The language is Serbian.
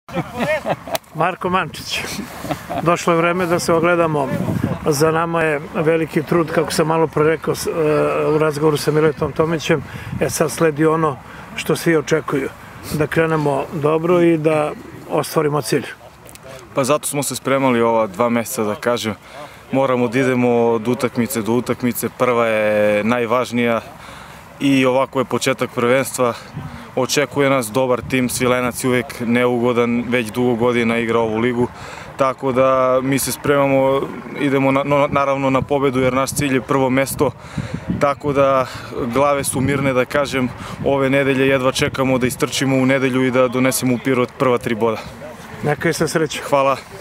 Marko Mančić, došlo je vreme da se ogledamo. Za nama je veliki trud, kako sam malo pre rekao u razgovoru sa Miletom Tomićem. Sad sledi ono što svi očekuju, da krenemo dobro i da ostvarimo cilj. Pa zato smo se spremali ova 2 meseca, da kažem. Moramo da idemo od utakmice do utakmice, prva je najvažnija i ovako je početak prvenstva. Očekuje nas dobar tim, Svilenac je uvek neugodan, već dugo godina igra ovu ligu, tako da mi se spremamo, idemo naravno na pobedu jer naš cilj je prvo mesto, tako da glave su mirne, da kažem, ove nedelje jedva čekamo da istrčimo u nedelju i da donesemo u Pirot prva 3 boda. Neka je sa sreće. Hvala.